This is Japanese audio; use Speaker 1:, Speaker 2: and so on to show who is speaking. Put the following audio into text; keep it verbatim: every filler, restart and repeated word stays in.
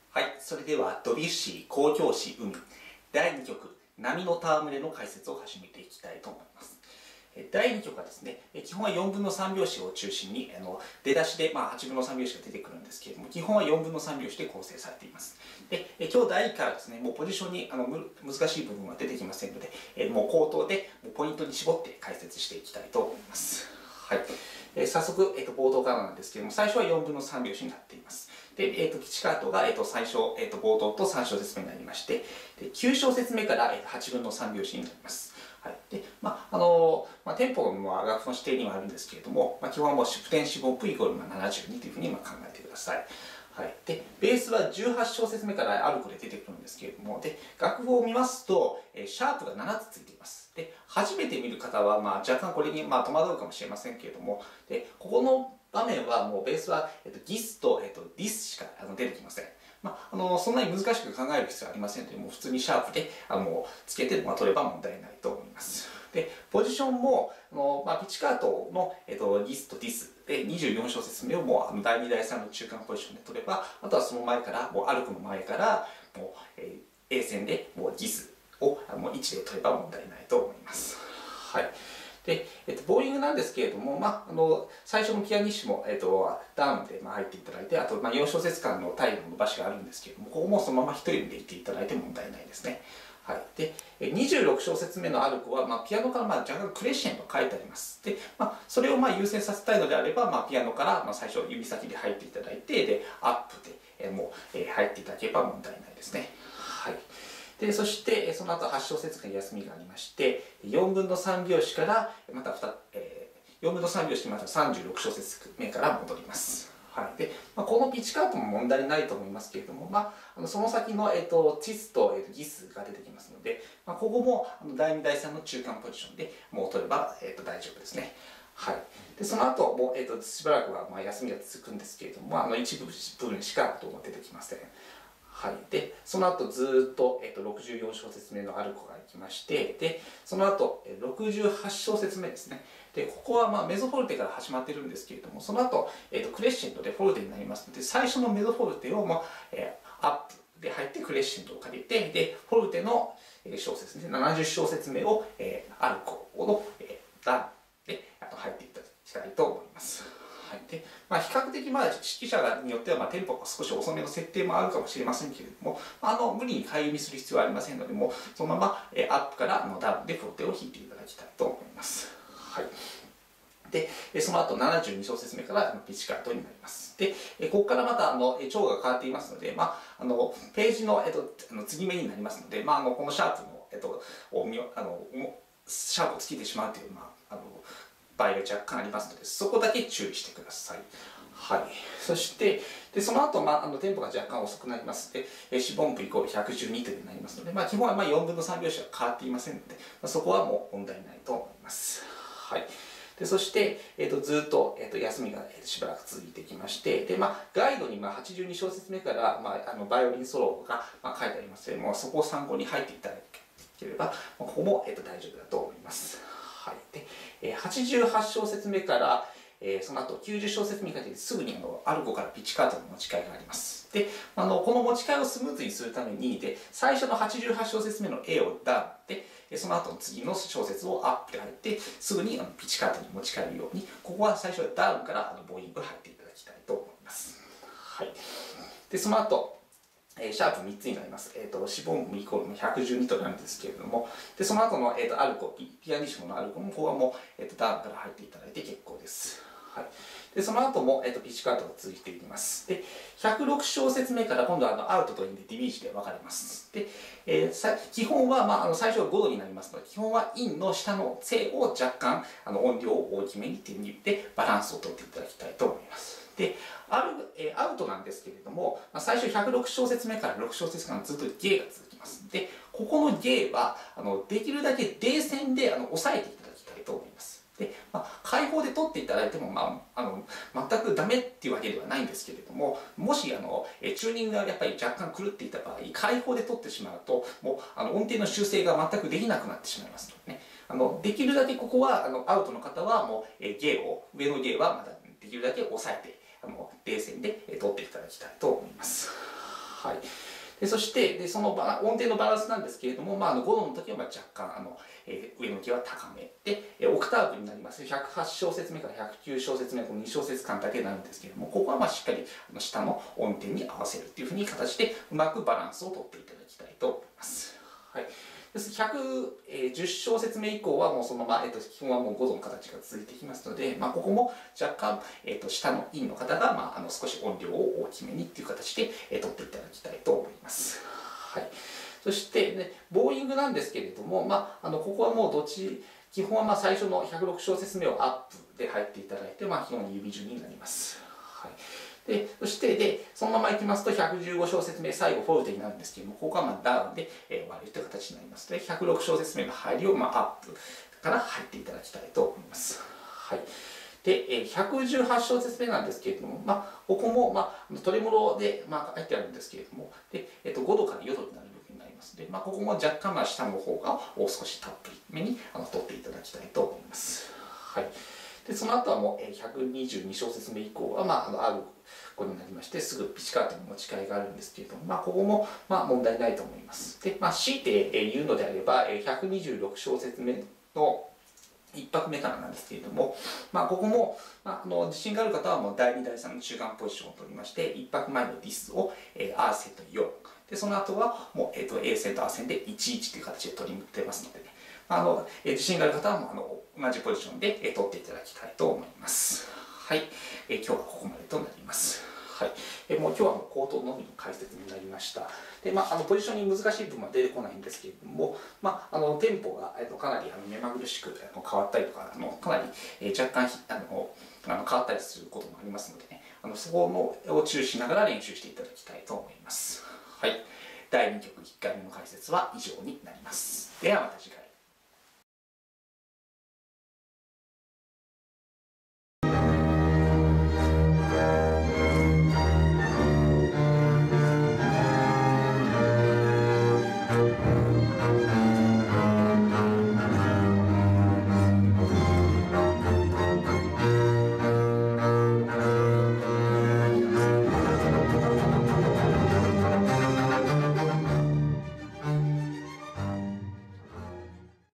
Speaker 1: はい、それではドビュッシー交響詩海だいにきょく波の戯れの解説を始めていきたいと思います。だいにきょくはですね、基本はよんぶんのさんびょうしを中心にあの出だしで、まあ、はちぶんのさんびょうしが出てくるんですけれども、基本はよんぶんのさんびょうしで構成されています。で今日だいいからですね、もうポジションにあの難しい部分は出てきませんので、えもう口頭でもうポイントに絞って解説していきたいと思います。はい、えー、早速、えー、と冒頭からなんですけれども、最初はよんぶんのさんびょうしになっています。で、えー、とピチカートが、えー、と最初、えー、と冒頭とさん小節目になりまして、できゅう小節目から、えー、はちぶんのさんびょうしになります。はい、でまああのーまあ、テンポの楽譜の指定にはあるんですけれども、まあ、基本はもうプテンシブ音符イコールななじゅうにというふうに考えてください。はい、でベースはじゅうはち小節目からアルコで出てくるんですけれども、で楽譜を見ますと、えー、シャープがななつついています。で初めて見る方は、まあ、若干これに、まあ、戸惑うかもしれませんけれども、でここの場面はもうベースは、えっと、ギスと、えっと、ディスしかあの出てきません。まあ、あのそんなに難しく考える必要はありませんので、もう普通にシャープであのつけて、まあ、取れば問題ないと思います。でポジションもあの、まあ、ピチカートの、えっと、ギスとディスでにじゅうよん小節目をもうあのだいにだいさんの中間ポジションで取れば、あとはその前からもうアルコの前からもう、えー、A 線でもうギスをあのいちで取れば問題ないと思います。はい。で、えっと、ボーイングなんですけれども、まあ、あの最初のピアニッシモ、えっと、ダウンで、まあ、入っていただいて、あと、まあ、よん小節間のタイムの伸ばしがあるんですけれども、ここもそのまま一人でいっていただいて問題ないですね。はい、でにじゅうろく小節目のアルコは、まあ、ピアノからまあ若干クレッシェンド書いてあります。で、まあ、それをまあ優先させたいのであれば、まあ、ピアノからまあ最初指先で入っていただいて、でアップで、えー、もう、えー、入っていただければ問題ないですね。はい、でそしてその後はち小節間休みがありまして、よんぶんのさんびょうしからまた2、えー、よんぶんのさんびょうしまたさんじゅうろく小節目から戻ります。はい、でまあ、このピチカートも問題ないと思いますけれども、まあ、あのその先の、えー、とチスと、えー、とギスが出てきますので、まあ、ここもあのだいにだいさんの中間ポジションでもう取れば、えー、と大丈夫ですね。はい、でその後も、えー、としばらくはまあ休みが続くんですけれども、まあ、あの一部分しかどうも出てきません。はい、でその後ずっと、えっと、ろくじゅうよん小節目のアルコがいきまして、でその後ろくじゅうはち小節目ですね。でここはまあメゾフォルテから始まってるんですけれども、その後、えっとクレッシェンドでフォルテになりますので、最初のメゾフォルテを、まあえー、アップで入ってクレッシェンドをかけて、でフォルテの小節ですね、ななじゅう小節目を、えー、アルコの、えー、ダウンであと入っていただきたいと思います。はい、でまあ、比較的、まあ、指揮者によっては、まあ、テンポが少し遅めの設定もあるかもしれませんけれども、あの無理に回読みする必要はありませんので、もうそのまま、えー、アップからのダウンでフォルテを弾いていただきたいと思います。はい、でその後ななじゅうに小節目からピチカートになります。でここからまたあの調が変わっていますので、まあ、あのページの、えっと、あの継ぎ目になりますので、まあ、あのこのシャープの、えっと、をあのシャープをつけてしまうという、まあ、あの場合が若干ありますので、そこだけ注意してください。はい、そしてでその後、まあ、あのテンポが若干遅くなりますので、四分音符イコールひゃくじゅうにというになりますので、まあ、基本はまあよんぶんのさんびょうしは変わっていませんので、まあ、そこはもう問題ないと思います。はい、でそして、えー、とずっと、えー、と休みがしばらく続いてきまして、で、まあ、ガイドにまあはちじゅうに小節目から、まあ、あのバイオリンソロが、まあ、書いてありますので、もうそこを参考に入っていただければ、ここも、えー、と大丈夫だと思います。はい、でえー、はちじゅうはち小節目から、えー、その後きゅうじゅう小節目にかけてすぐにあのアルゴからピチカートの持ち替えがあります。であのこの持ち替えをスムーズにするためにで最初のはちじゅうはち小節目の A をダウンで、その後の次の小節をアップで入ってすぐにあのピチカートに持ち替えるように、ここは最初はダウンからあのボーイング入っていただきたいと思います。はい、でその後シャープみっつになります。えーと、四分音符イコールひゃくじゅうにとなるんですけれども、でその後の、えーと、アルコ、ピアニッシモのアルコも、ここはもう、えーと、ダウンから入っていただいて結構です。はい、でその後も、えーと、ピッチカートが続いていきます。でひゃくろく小節目から今度はあのアウトとインでディビージで分かれます。で、えー、さ基本は、まあ、あの最初はごどになりますので、基本はインの下の正を若干あの音量を大きめにっていう意味でバランスをとっていただきたいと思います。でアルえー、アウトなんですけれども、まあ、最初ひゃくろく小節目からろく小節間ずっとゲが続きます。でここのゲはあのできるだけ D 線であの抑えていただきたいと思います。でまあ、開放で取っていただいても、まあ、あの全くダメっていうわけではないんですけれども、もしあのチューニングがやっぱり若干狂っていた場合、開放で取ってしまうともうあの音程の修正が全くできなくなってしまいますのでね、あのできるだけここはあのアウトの方はもうゲを上のゲはまだできるだけ抑えてあの冷静で取っていただきたいと思います。 はい。でそしてでそのバ音程のバランスなんですけれども、まあ、あのごどの時はまあ若干あの、えー、上向きは高めで、えー、オクターブになりますひゃくはち小節目からひゃくきゅう小節目のに小節間だけになるんですけれども、ここはまあしっかりあの下の音程に合わせるっていうふうに形でうまくバランスをとっていただきたいと思います。はい。ひゃくじゅう小節目以降はもうそのまま、えっと、基本はもうごどの形が続いてきますので、まあ、ここも若干、えっと、下の陰の方が、まあ、あの少し音量を大きめにっていう形で、えー、取っていただきたいと思います。はい、そして、ね、ボーイングなんですけれども、まあ、あのここはもうどっち基本はまあ最初のひゃくろく小節目をアップで入っていただいて、まあ、基本指順になります。はいでそしてでそのままいきますとひゃくじゅうご小節目最後フォルテになるんですけども、ここはまあダウンで、えー、終わるという形になりますので、ひゃくろく小節目の入りをまあアップから入っていただきたいと思います。はい、でひゃくじゅうはち小節目なんですけれども、まあ、ここも、まあ、トレモロで、まあ、書いてあるんですけれどもで、えっと、ごどからよどになる部分になりますので、まあ、ここも若干まあ下の方がもう少したっぷりめにあの取っていただきたいと思います。はい、でその後はもうひゃくにじゅうに小節目以降は、まあ、あのあるこになりまして、すぐピチカートに持ち替えがあるんですけれども、まあ、ここもまあ問題ないと思います。で、まあ、強いて言うのであればひゃくにじゅうろく小節目のいっ拍目からなんですけれども、まあ、ここも、まあ、あの自信がある方はもうだいにだいさんの中間ポジションを取りまして、いっ拍前のディスを、えー、アーセントよんで、その後はもう、えー、と A 線とアーセンでいちいちという形で取りってますのでね、あのえー、自信がある方はもうあの同じポジションで、えー、取っていただきたいと思います。はい、えー、今日はここまでとなります。はい、えー、もう今日はもう口頭のみの解説になりました。で、まあ、あのポジションに難しい部分は出てこないんですけれども、まあ、あのテンポが、えー、とかなりあの目まぐるしくあの変わったりとか、あのかなり、えー、若干あのあの変わったりすることもありますのでね、あのそこを注意しながら練習していただきたいと思います。はい、だいにきょくいっかいめの解説は以上になります。ではまた次回。